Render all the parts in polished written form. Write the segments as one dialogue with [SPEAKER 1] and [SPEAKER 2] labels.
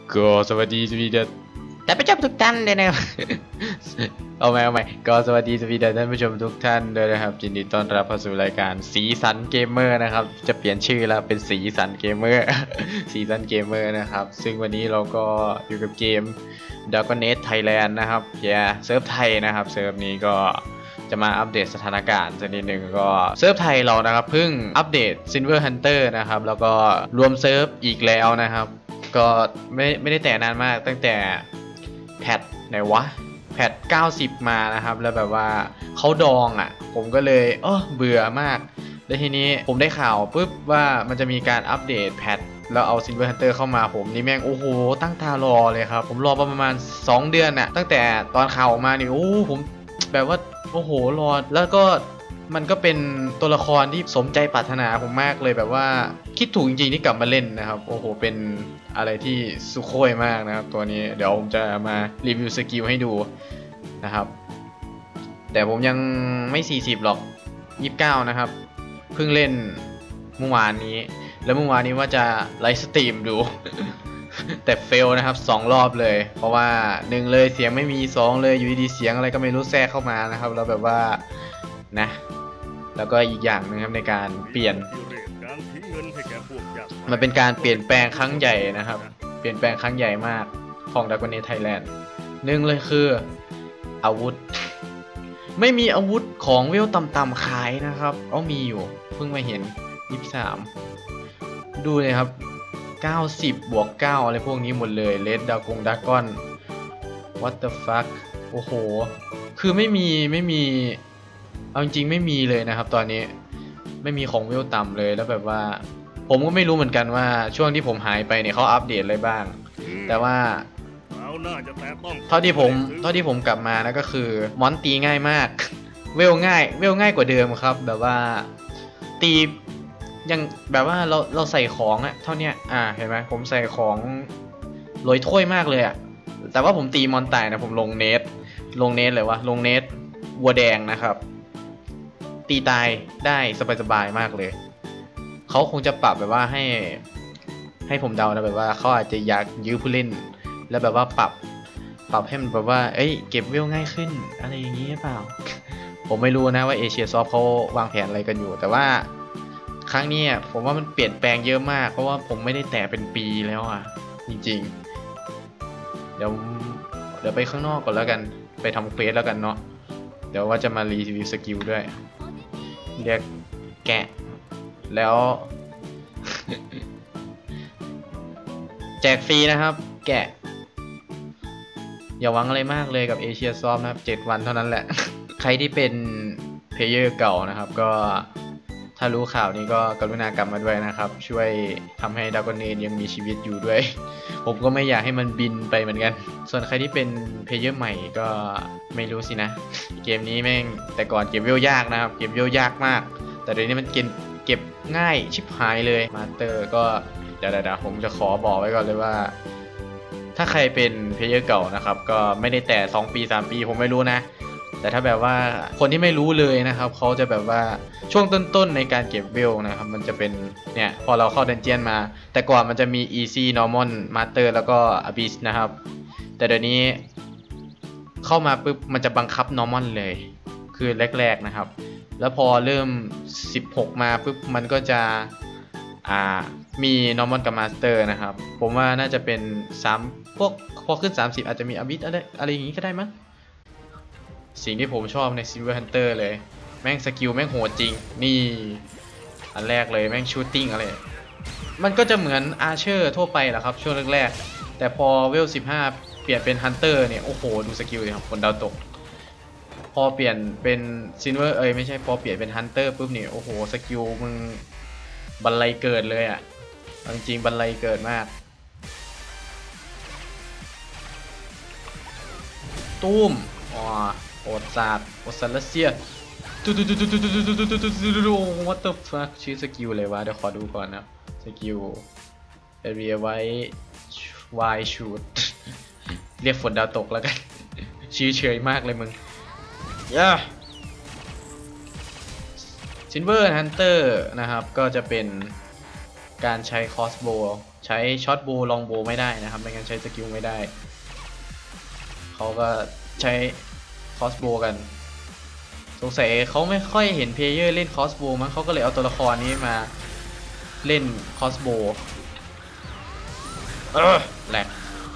[SPEAKER 1] ก็สวัสดีสวีเดนท่านผู้ชมทุกท่านเลยนะครับ เอาใหม่ก็สวัสดีสวีเดนท่านผู้ชมทุกท่านด้วยนะครับยินดีต้อนรับเข้าสู่รายการสีสันเกมเมอร์นะครับจะเปลี่ยนชื่อแล้วเป็นสีสันเกมเมอร์ สีสันเกมเมอร์นะครับซึ่งวันนี้เราก็อยู่กับเกม Dragon Age Thailand นะครับเซิร์ฟไทยนะครับเซิร์ฟนี้ก็จะมาอัปเดตสถานการณ์สักนิดหนึ่งก็เซิร์ฟไทยเรานะครับเพิ่งอัปเดต Silver Hunter นะครับแล้วก็รวมเซิร์ฟอีกแล้วนะครับก็ไม่ได้แต่นานมากตั้งแต่แพทไหนวะแพท90มานะครับแล้วแบบว่าเขาดองอ่ะผมก็เลยเบื่อมากแล้วทีนี้ผมได้ข่าวปุ๊บว่ามันจะมีการอัปเดตแพทแล้วเอา Silver Hunter เข้ามาผมนี่แม่งโอ้โหตั้งตารอเลยครับผมรอประมาณ2 เดือนน่ะตั้งแต่ตอนข่าวออกมานี่ผมแบบว่าโอ้โหรอแล้วก็มันก็เป็นตัวละครที่สมใจปรารถนาผมมากเลยแบบว่าคิดถูกจริงๆที่กลับมาเล่นนะครับโอ้โหเป็นอะไรที่สุโคยมากนะครับตัวนี้เดี๋ยวผมจะมารีวิวสกิลให้ดูนะครับแต่ผมยังไม่40หรอก29นะครับเพิ่งเล่นเมื่อวานนี้แล้วเมื่อวานนี้ว่าจะไลฟ์สตรีมดู แต่เฟลนะครับ2 รอบเลยเพราะว่า1เลยเสียงไม่มี2เลยอยู่ดีๆเสียงอะไรก็ไม่รู้แทรกเข้ามานะครับแล้วแบบว่านะแล้วก็อีกอย่างนึงครับในการเปลี่ยนมันเป็นการเปลี่ยนแปลงครั้งใหญ่นะครับเปลี่ยนแปลงครั้งใหญ่มากของ Dragon Age Thailand 1เลยคืออาวุธ ไม่มีอาวุธของเวลต่ำๆขายนะครับมีอยู่เพิ่งมาเห็น23ดูเลยครับ90บวก9อะไรพวกนี้หมดเลยเลดดากอน what the fuck โอ้โหคือไม่มีเอาจริงๆไม่มีเลยนะครับตอนนี้ไม่มีของเวลต่ำเลยแล้วแบบว่าผมก็ไม่รู้เหมือนกันว่าช่วงที่ผมหายไปเนี่ยเขาอัปเดตอะไรบ้างแต่ว่าเท่าที่ผมกลับมานะก็คือมอนตีง่ายมากเวลง่ายกว่าเดิมครับแบบว่าตียังแบบว่าเราใส่ของอะเท่านี้เห็นไหมผมใส่ของลอยถ้วยมากเลยอะแต่ว่าผมตีมอนตายนะผมลงเนทเลยวะลงเนทวัวแดงนะครับตีตายได้สบายๆมากเลยเขาคงจะปรับแบบว่าให้ผมเดานะแบบว่าเขาอาจจะอยากยื้อผู้เล่นแล้วแบบว่าปรับให้มันแบบว่าเก็บเวลง่ายขึ้นอะไรอย่างนี้หรือเปล่า ผมไม่รู้นะว่าเอเชียซอฟเขาวางแผนอะไรกันอยู่แต่ว่าครั้งนี้ผมว่ามันเปลี่ยนแปลงเยอะมากเพราะว่าผมไม่ได้แตะเป็นปีแล้วจริงๆเดี๋ยวไปข้างนอกก่อนแล้วกันไปทำเควสแล้วกันเนาะเดี๋ยวว่าจะมารีวิวสกิลด้วยเรียกแกะแล้ว แจกฟรีนะครับแกะอย่าหวังอะไรมากเลยกับเอเชียซอฟนะครับ7 วันเท่านั้นแหละ ใครที่เป็นเพลเยอร์เก่านะครับก็ถ้ารู้ข่าวนี้ก็กรุณากลับมาด้วยนะครับช่วยทำให้ดราก้อนเอจยังมีชีวิตอยู่ด้วย ผมก็ไม่อยากให้มันบินไปเหมือนกันส่วนใครที่เป็นเพลเยอร์ใหม่ก็ไม่รู้สินะเกมนี้แม่งแต่ก่อนเก็บเวลยากนะครับเก็บเวลยากมากแต่เดี๋ยวนี้มันเก็บง่ายชิบหายเลยมาสเตอร์ก็เดี๋ยวผมจะขอบอกไว้ก่อนเลยว่าถ้าใครเป็นเพลเยอร์เก่านะครับก็ไม่ได้แต่2 ปี 3 ปีผมไม่รู้นะแต่ถ้าแบบว่าคนที่ไม่รู้เลยนะครับเขาจะแบบว่าช่วงต้นๆในการเก็บเวลนะครับมันจะเป็นเนี่ยพอเราเข้าดันเจียนมาแต่ก่อนมันจะมี easy normal master แล้วก็ abyss นะครับแต่เดี๋ยวนี้เข้ามาปุ๊บมันจะบังคับ normal เลยคือแรกๆนะครับแล้วพอเริ่ม16มาปุ๊บมันก็จะมี normal กับ master นะครับผมว่าน่าจะเป็น3พอขึ้น30อาจจะมี abyss อะไรอย่างงี้ก็ได้มั้งสิ่งที่ผมชอบใน Silver Hunter เลยแม่งสกิลแม่งโหดจริงนี่อันแรกเลยแม่งชูตติ้งอะไรมันก็จะเหมือนอาร์เชอร์ทั่วไปแหละครับช่วงแรกๆแต่พอเวล15เปลี่ยนเป็น Hunter เนี่ยโอ้โหดูสกิลเลยครับคนดาวตกพอเปลี่ยนเป็น Silver ไม่ใช่พอเปลี่ยนเป็น Hunter ปุ๊บเนี่ยโอ้โหสกิลมึงบรรลัยเกิดเลยจริงๆบรรลัยเกิดมากตุ้มโอดซาดโอซาลเซียwhat the fuck ชื่อสกิลเลยวะเดี๋ยวขอดูก่อนนะสกิลเรียไว้ Y shoot เรียกฝนดาวตกแล้วกันชื่อเฉยมากเลยมึงSilver Hunter นะครับก็จะเป็นการใช้ crossbow ใช้ช็อตโบลองโบไม่ได้นะครับไม่งั้นใช้สกิลไม่ได้เขาก็ใช้คอสโบกันสงสัยเขาไม่ค่อยเห็นเพลเยอร์เล่นคอสโบมั้งเขาก็เลยเอาตัวละครนี้มาเล่นคอสโบแหลก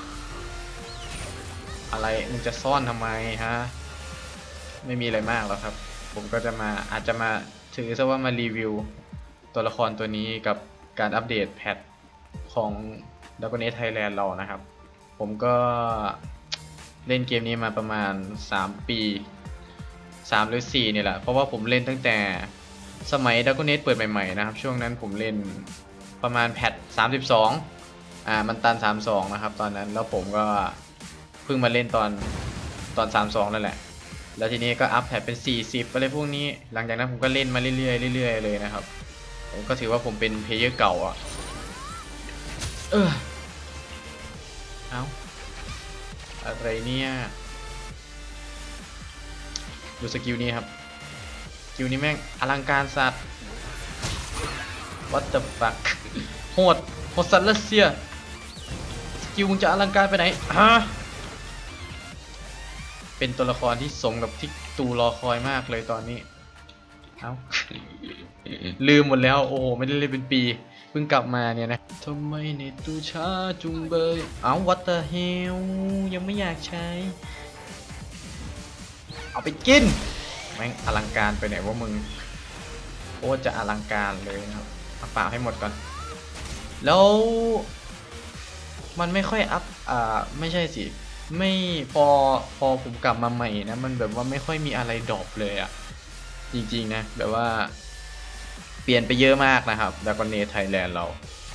[SPEAKER 1] อะไรมึงจะซ่อนทำไมฮะไม่มีอะไรมากหรอกครับผมก็จะมาอาจจะมาถือซะว่ามารีวิวตัวละครตัวนี้กับการอัปเดตแพทของ Dragon Age Thailand เรานะครับผมก็เล่นเกมนี้มาประมาณ3 ปี3หรือ4เนี่ยแหละเพราะว่าผมเล่นตั้งแต่สมัย Dragon Age เปิดใหม่ๆนะครับช่วงนั้นผมเล่นประมาณแพท32มันตัน32นะครับตอนนั้นแล้วผมก็เพิ่งมาเล่นตอน32นั่นแหละแล้วทีนี้ก็อัพแพทเป็น40อะไรพวกนี้หลังจากนั้นผมก็เล่นมาเรื่อยๆเรื่อยๆเลยนะครับผมก็ถือว่าผมเป็นเพลเยอร์เก่าอ่ะเอาอะไรเนี่ยดูสกิลนี้ครับสกิลนี้แม่งอลังการสัตว์ What the fuck โหดสัตว์รัสเซียสกิลมึงจะอลังการไปไหนฮะเป็นตัวละครที่สมกับที่ตูรอคอยมากเลยตอนนี้เอ้า ลืมหมดแล้วโอ้โหไม่ได้เล่นเป็นปีเพิ่งกลับมาเนี่ยนะทำไมเน็ตตูช้าจุงเบยเอ้า what the hell ยังไม่อยากใช้เอาไปกินแม่งอลังการไปไหนวะมึงโอ้จะอลังการเลยนะครับเอาเปล่าให้หมดก่อนแล้วมันไม่ค่อยอัพไม่ใช่สิไม่พอผมกลับมาใหม่นะมันแบบว่าไม่ค่อยมีอะไรดรอปเลยอะจริงๆนะแบบว่าเปลี่ยนไปเยอะมากนะครับDragon Age Thailand เรา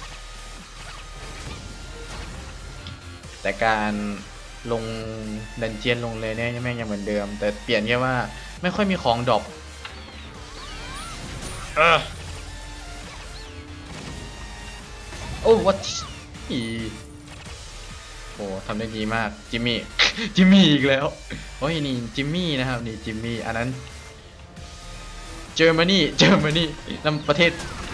[SPEAKER 1] แต่การลงดันเจียนลงเลยเนี่ยแม่งยังเหมือนเดิมแต่เปลี่ยนแค่ว่าไม่ค่อยมีของดรอปโอ้วัดโอ้ทำได้ดีมากจิมมี่ จิมมี่อีกแล้วโอ้ยนี่จิมมี่นะครับนี่จิมมี่อันนั้นเยอรมนีนั่นประเทศ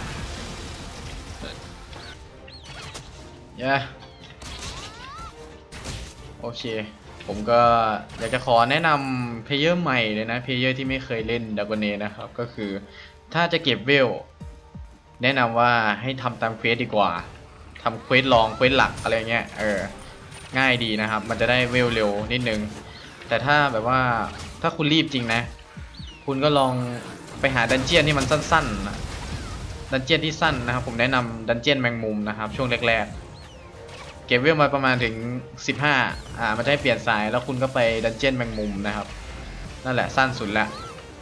[SPEAKER 1] โอเคผมก็อยากจะขอแนะนำเพลเยอร์ใหม่เลยนะเพลเยอร์ที่ไม่เคยเล่นDragon Ageนะครับก็คือถ้าจะเก็บเวลแนะนำว่าให้ทำตามเควสดีกว่าทำเควสรองเควสหลักอะไรเงี้ยง่ายดีนะครับมันจะได้เวลเร็วนิดนึงแต่ถ้าแบบว่าถ้าคุณรีบจริงนะคุณก็ลองไปหาดันเจียนที่มันสั้นๆนะดันเจียนที่สั้นนะครับผมแนะนำดันเจียนแมงมุมนะครับช่วงแรกๆเก็บเวลมาประมาณถึง15มันจะให้เปลี่ยนสายแล้วคุณก็ไปดันเจียนแมงมุมนะครับนั่นแหละสั้นสุดละ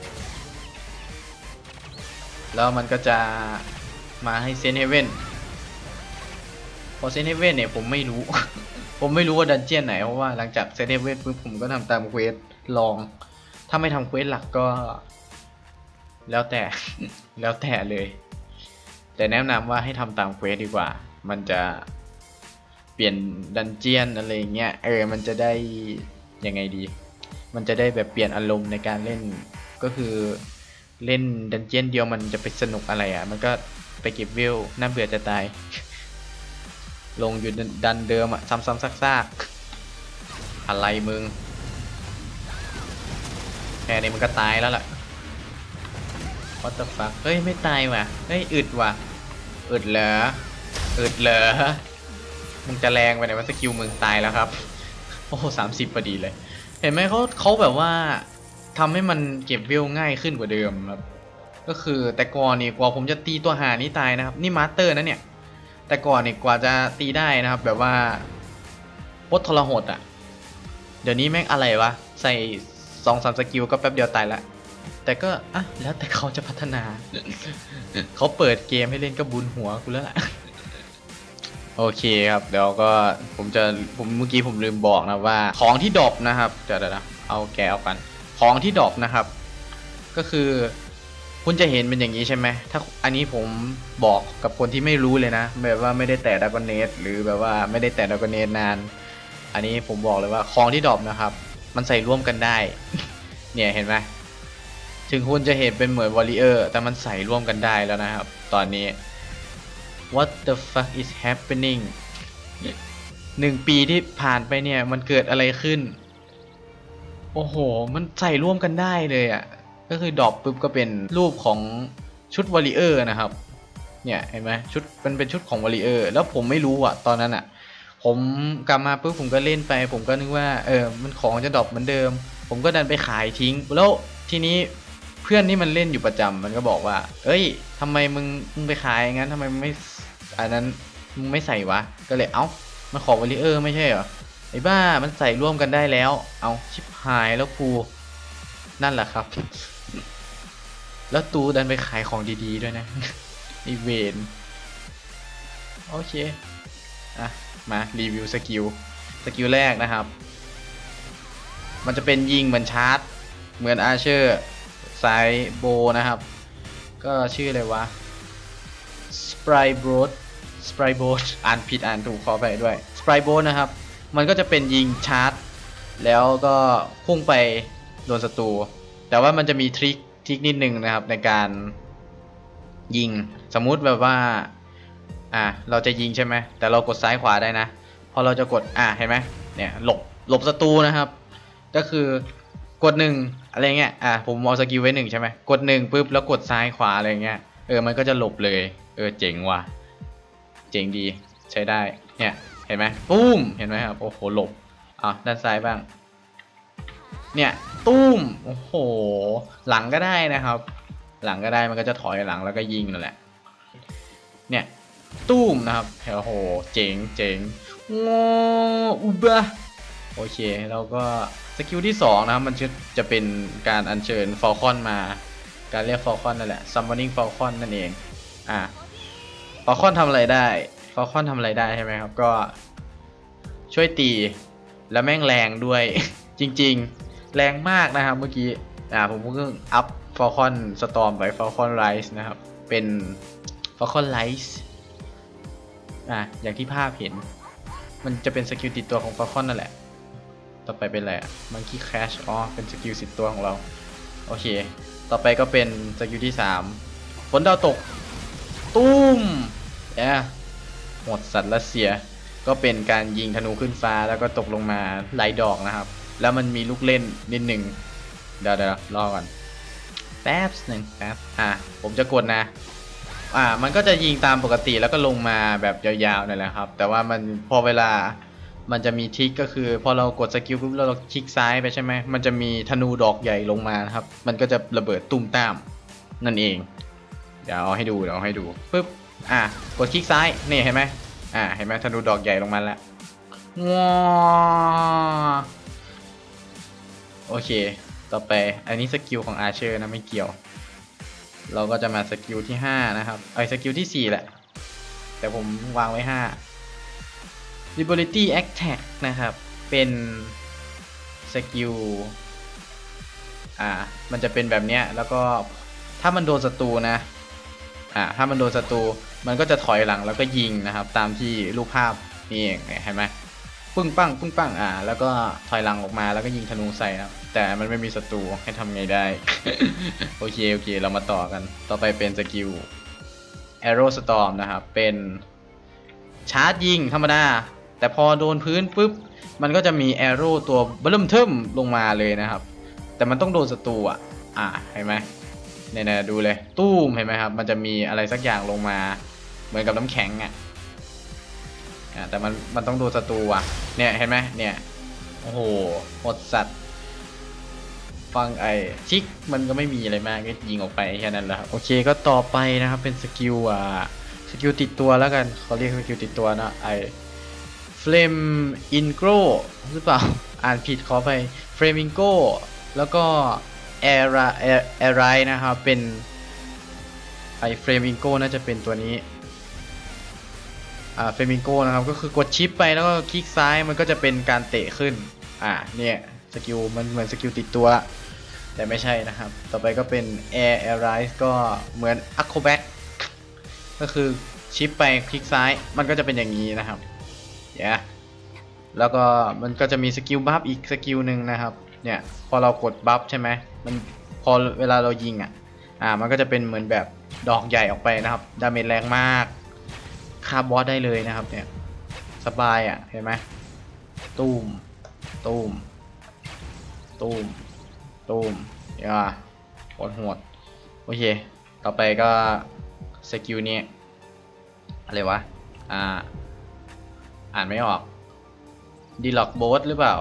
[SPEAKER 1] แล้วมันก็จะมาให้เซนเฮเว่นพอเซนเฮเว่นเนี่ยผมไม่รู้ ผมไม่รู้ว่าดันเจียนไหนเพราะว่าหลังจากเซนเฮเว่นปุ๊บผมก็ทำตามเควสลองถ้าไม่ทำเควสหลักก็แล้วแต่ แล้วแต่เลยแต่แนะนำว่าให้ทำตามเควสดีกว่ามันจะเปลี่ยนดันเจียนอะไรเงี้ยมันจะได้ยังไงดีมันจะได้แบบเปลี่ยนอารมณ์ในการเล่นก็คือเล่นดันเจียนเดียวมันจะไปสนุกอะไรมันก็ไปเก็บวิวน่าเบื่อจะตายลงอยู่ดันเดิมซ้ำๆซากๆอะไรมึงแค่นี้มันก็ตายแล้วล่ะWhat the fuck เฮ้ยไม่ตายว่ะเฮ้ยอึดว่ะอึดเหรอมึงจะแรงไปไหนวะสกิลมึงตายแล้วครับโอ้โห30พอดีเลยเห็นไหมเขาแบบว่าทำให้มันเก็บวิวง่ายขึ้นกว่าเดิมครับก็คือแต่ก่อนนี่กว่าผมจะตีตัวหานี่ตายนะครับนี่มาสเตอร์นะเนี่ยแต่ก่อนนี่กว่าจะตีได้นะครับแบบว่าโคตรทรหดเดี๋ยวนี้แม่งอะไรวะใส่2-3สกิลก็แป๊บเดียวตายละแต่ก็แล้วแต่เขาจะพัฒนา เขาเปิดเกมให้เล่นก็บุญหัวกูแล้วล่ะ โอเคครับเดี๋ยวก็ผมเมื่อกี้ผมลืมบอกนะว่าของที่ดรอปนะครับเดี๋ยวเอาแกเอากันของที่ดรอปนะครับก็คือคุณจะเห็นเป็นอย่างนี้ใช่ไหมถ้าอันนี้ผมบอกกับคนที่ไม่รู้เลยนะแบบว่าไม่ได้แต่Dragon Ageหรือแบบว่าไม่ได้แต่Dragon Ageนานอันนี้ผมบอกเลยว่าของที่ดรอปนะครับมันใส่ร่วมกันได้ เนี่ยเห็นไหมถึงคุณจะเห็นเป็นเหมือนวอริเออร์แต่มันใส่ร่วมกันได้แล้วนะครับตอนนี้ What the fuck is happening 1 ปีที่ผ่านไปเนี่ยมันเกิดอะไรขึ้นโอ้โหมันใส่ร่วมกันได้เลยอ่ะก็คือดรอปปุ๊บก็เป็นรูปของชุดวอริเออร์นะครับเนี่ยเห็นไหมชุดมันเป็นชุดของวอริเออร์แล้วผมไม่รู้อ่ะตอนนั้นอ่ะผมกลับมาปุ๊บผมก็เล่นไปผมก็นึกว่ามันของจะดรอปเหมือนเดิมผมก็ดันไปขายทิ้งแล้วทีนี้เพื่อนที่มันเล่นอยู่ประจำมันก็บอกว่าเอ้ยทำไมมึงไปขายงั้นทำไมมึงไม่อันนั้นมึงไม่ใส่วะก็เลยเอ้ามันของวอริเออร์ไม่ใช่เหรอไอ้บ้ามันใส่ร่วมกันได้แล้วเอาชิบหายแล้วกูนั่นแหละครับแล้วตูดันไปขายของดีๆด้วยนะอีเวนโอเคอ่ะมารีวิวสกิลแรกนะครับมันจะเป็นยิงเหมือนชาร์จเหมือนอาร์เชอร์ไซโบนะครับก็ชื่ออะไรวะสไปโบดอ่านผิดอ่านถูกขอไปด้วยสไปโบดนะครับมันก็จะเป็นยิงชาร์จแล้วก็พุ่งไปโดนศัตรูแต่ว่ามันจะมีทริคนิดนึงนะครับในการยิงสมมุติแบบว่าเราจะยิงใช่ไหมแต่เรากดซ้ายขวาได้นะพอเราจะกดเห็นไหมเนี่ยหลบศัตรูนะครับก็คือกด1อะไรเงี้ยผมเอาสกิลไว้1ใช่ไหมกด1ปุ๊บแล้วกดซ้ายขวาอะไรเงี้ยมันก็จะหลบเลยเจ๋งว่ะเจ๋งดีใช้ได้เนี่ยเห็นไหมตุ้มเห็นไหมครับโอ้โหหลบด้านซ้ายบ้างเนี่ยตุ้มโอ้โหหลังก็ได้นะครับหลังก็ได้มันก็จะถอยหลังแล้วก็ยิงนั่นแหละเนี่ยตุ้มนะครับโอ้โหเจ๋งงอุบะโอเคแล้วก็สกิลที่2นะครับมันจะเป็นการอัญเชิญฟอลคอนมาการเรียกฟอลคอนนั่นแหละ summoning ฟอลคอนนั่นเองฟอลคอนทำอะไรได้ใช่ไหมครับก็ช่วยตีแล้วแม่งแรงด้วย จริงๆแรงมากนะครับเมื่อกี้ผมเพิ่งอัพฟอลคอนสตอร์มไปฟอลคอนไรส์นะครับเป็นฟอลคอนไรส์อย่างที่ภาพเห็นมันจะเป็นสกิลติดตัวของฟอลคอนนั่นแหละต่อไปเป็นอะไรมังคีแคชเป็นสกิล10 ตัวของเราโอเคต่อไปก็เป็นสกิลที่3ฝนดาวตกตุ้มหมดสัตว์รัสเซียก็เป็นการยิงธนูขึ้นฟ้าแล้วก็ตกลงมาหลายดอกนะครับแล้วมันมีลูกเล่นนิดหนึ่งเดี๋ยวรอก่อนแป๊บหนึ่งผมจะกดนะมันก็จะยิงตามปกติแล้วก็ลงมาแบบยาวๆนั่นแหละครับแต่ว่ามันพอเวลามันจะมีทริคก็คือพอเรากดสกิลปุ๊บเราคลิกซ้ายไปใช่ไหมมันจะมีธนูดอกใหญ่ลงมาครับมันก็จะระเบิดตุ้มตามนั่นเองเดี๋ยวเอาให้ดูปุ๊บกดคลิกซ้ายนี่เห็นไหมเห็นไหมธนูดอกใหญ่ลงมาแล้วว้าโอเคต่อไปอันนี้สกิลของอาร์เชอร์นะไม่เกี่ยวเราก็จะมาสกิลที่5นะครับสกิลที่4แหละแต่ผมวางไว้5 Liberty Attack นะครับเป็นสกิลมันจะเป็นแบบเนี้ยแล้วก็ถ้ามันโดนศัตรูนะถ้ามันโดนศัตรูมันก็จะถอยหลังแล้วก็ยิงนะครับตามที่รูปภาพนี่เองเห็นไหมปึ้งปังแล้วก็ถอยหลังออกมาแล้วก็ยิงธนูใส่นะแต่มันไม่มีศัตรูให้ทำไงได้ โอเคเรามาต่อกันต่อไปเป็นสกิล Arrow Storm นะครับเป็นชาร์จยิงธรรมดาแต่พอโดนพื้นปุ๊บมันก็จะมี Arrow ตัวเบิ่มเทิมลงมาเลยนะครับแต่มันต้องโดนศัตรูเห็นไหมเนี่ยดูเลยตู้มเห็นไหมครับมันจะมีอะไรสักอย่างลงมาเหมือนกับน้ำแข็งแต่มันต้องโดนศัตรูเนี่ยเห็นไหมเนี่ยโอ้โหหมดสัตว์ฟังชิกมันก็ไม่มีอะไรมากก็ยิงออกไปแค่นั้นแหละโอเคก็ต่อไปนะครับเป็นสกิลสกิลติดตัวแล้วกันเขาเรียกสกิลติดตัวนะFlame Ingro หรือเปล่าอ่านผิดขอไป Flamingo แล้วก็Air นะครับเป็นFlamingo น่าจะเป็นตัวนี้Flamingo นะครับก็คือกดชิปไปแล้วก็คลิกซ้ายมันก็จะเป็นการเตะขึ้นเนี่ยสกิลมันเหมือนสกิลติดตัวแต่ไม่ใช่นะครับต่อไปก็เป็น Air Rise ก็เหมือน Acrobat ก็คือชิปไปคลิกซ้ายมันก็จะเป็นอย่างนี้นะครับแล้วก็มันก็จะมีสกิลบัฟอีกสกิลหนึ่งนะครับเนี่ยพอเรากดบัฟใช่ไหมมันพอเวลาเรายิงมันก็จะเป็นเหมือนแบบดอกใหญ่ออกไปนะครับดาเมจแรงมากฆ่าบอสได้เลยนะครับเนี่ยสบายอ่ะเห็นไหมตูมตูมตูมตูมอย่าโหดโอเคต่อไปก็สกิลนี้อะไรวะอ่านไม่ออกดีล็อกโบสหรือเปล่า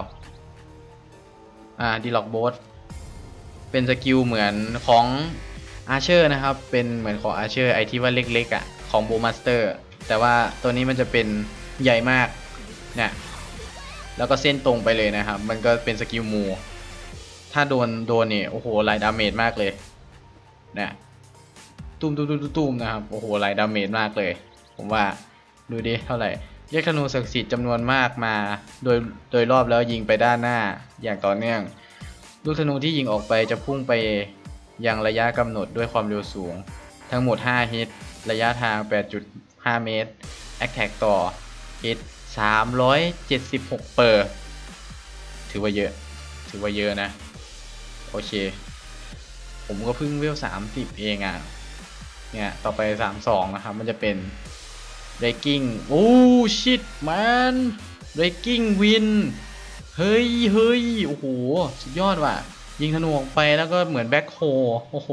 [SPEAKER 1] ดีล็อกโบสเป็นสกิลเหมือนของอาร์เชอร์นะครับเป็นเหมือนของอาร์เชอร์ไอที่ว่าเล็กๆอ่ะของโบมาสเตอร์แต่ว่าตัวนี้มันจะเป็นใหญ่มากเนี่ยแล้วก็เส้นตรงไปเลยนะครับมันก็เป็นสกิลมูถ้าโดนเนี่ยโอ้โหหลายดาเมจมากเลยเนี่ยตุ้มนะครับโอ้โหหลายดาเมจมากเลยผมว่าดูดิเท่าไหร่เรียกธนูศักดิ์สิทธิ์จำนวนมากมาโดยรอบแล้วยิงไปด้านหน้าอย่างต่อเนื่องลูกธนูที่ยิงออกไปจะพุ่งไปยังระยะกำหนดด้วยความเร็วสูงทั้งหมด5ฮิตระยะทาง 8.5 เมตร Attack ต่อฮิต376ถือว่าเยอะนะโอเคผมก็เพิ่งเวล30เองอ่ะเนี่ยต่อไป32นะครับมันจะเป็น Breaking โอ้ชิตแมน Breaking Win เฮ้ยโอ้โหสุดยอดว่ะยิงธนูออกไปแล้วก็เหมือนแบ็คโฮโอ้โห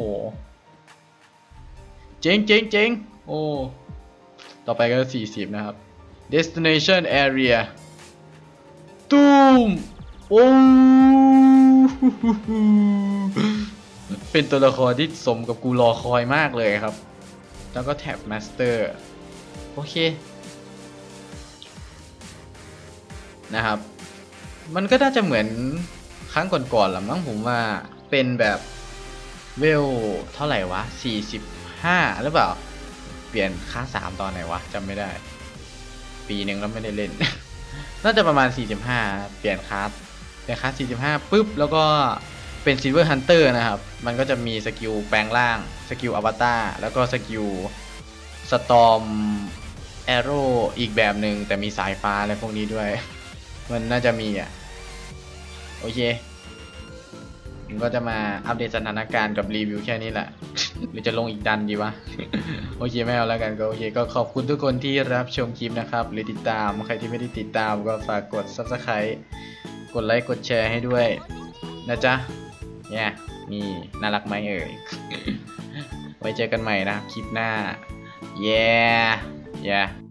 [SPEAKER 1] เจ๋งโอ้ต่อไปก็40นะครับ Destination Area ตูมโอ้เป็นตัวละครที่สมกับกูรอคอยมากเลยครับแล้วก็แท็บ Master โอเคนะครับมันก็น่าจะเหมือนครั้งก่อนๆหรือมั้งผมว่าเป็นแบบเวลเท่าไหร่วะ45หรือเปล่าเปลี่ยนค่า3ตอนไหนวะจำไม่ได้ปีหนึ่งแล้วไม่ได้เล่น น่าจะประมาณ45เปลี่ยนคลาส45ปุ๊บแล้วก็เป็น Silver Hunter นะครับมันก็จะมีสกิลแปลงร่างสกิลอวตารแล้วก็สกิลสตอมแอโร่อีกแบบหนึ่งแต่มีสายฟ้าอะไรพวกนี้ด้วย มันน่าจะมีโอเคผมก็จะมาอัปเดตสถานการณ์กับรีวิวแค่นี้แหละ หรือจะลงอีกดันดีวะ โอเคไม่เอาแล้วกันก็โอเคก็ขอบคุณทุกคนที่รับชมคลิปนะครับหรือติดตามใครที่ไม่ได้ติดตามก็ฝากกด Subscribe กดไลค์กดแชร์ให้ด้วยนะจ๊ะเนี่ยนี่น่ารักไหมเอ่ย ไว้เจอกันใหม่นะคลิปหน้า yeah